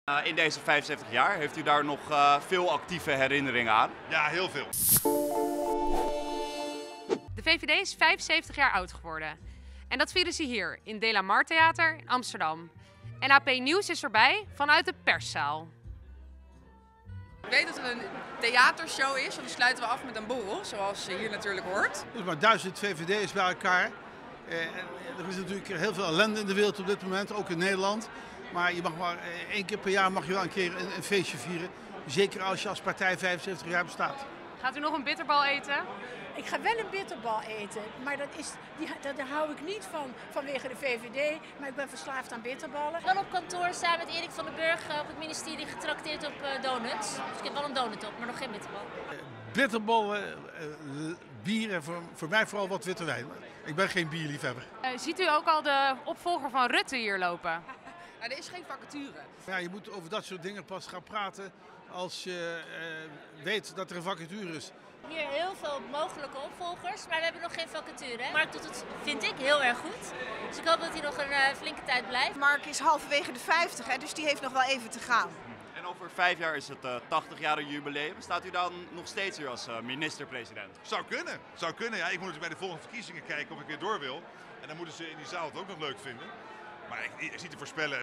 In deze 75 jaar, heeft u daar nog veel actieve herinneringen aan? Ja, heel veel. De VVD is 75 jaar oud geworden. En dat vieren ze hier, in De La Mar Theater in Amsterdam. NAP Nieuws is erbij vanuit de perszaal. Ik weet dat er een theatershow is, en dan sluiten we af met een borrel, zoals hier natuurlijk hoort. Dus maar 1000 VVD'ers bij elkaar. Er is natuurlijk heel veel ellende in de wereld op dit moment, ook in Nederland. Maar je mag maar 1 keer per jaar mag je wel een keer een feestje vieren. Zeker als je als partij 75 jaar bestaat. Gaat u nog een bitterbal eten? Ik ga wel een bitterbal eten, maar daar hou ik niet van vanwege de VVD. Maar ik ben verslaafd aan bitterballen. Wel op kantoor samen met Erik van den Burg op het ministerie getrakteerd op donuts. Dus ik heb wel een donut op, maar nog geen bitterbal. Bitterballen, bier en voor mij vooral wat witte wijn. Ik ben geen bierliefhebber. Ziet u ook al de opvolger van Rutte hier lopen? Nou, er is geen vacature. Ja, je moet over dat soort dingen pas gaan praten als je weet dat er een vacature is. Hier heel veel mogelijke opvolgers, maar we hebben nog geen vacature. Mark doet het, vind ik, heel erg goed. Dus ik hoop dat hij nog een flinke tijd blijft. Mark is halverwege de 50, hè, dus die heeft nog wel even te gaan. En over 5 jaar is het 80-jarig jubileum. Staat u dan nog steeds hier als minister-president? Zou kunnen. Ja, ik moet natuurlijk bij de volgende verkiezingen kijken of ik weer door wil. En dan moeten ze in die zaal het ook nog leuk vinden. Maar ik zie te voorspellen.